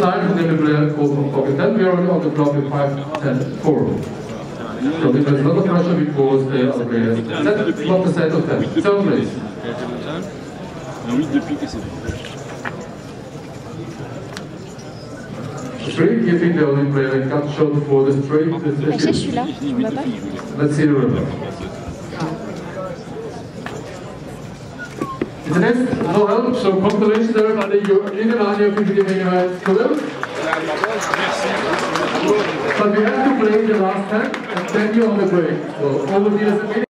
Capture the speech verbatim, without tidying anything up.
time and then we play on clock ten, we are on the clock at five, ten, four. So there's a lot of pressure because the other players. That's not the set of ten. Third place. Straight giving the only player a cut shot for the straight. Je suis là, tu me vois pas? Let's see the river. The next, no help, so congratulations everybody, you're in the line, you're giving a salute. But we have to play the last time and then you're on the break. So all of you as a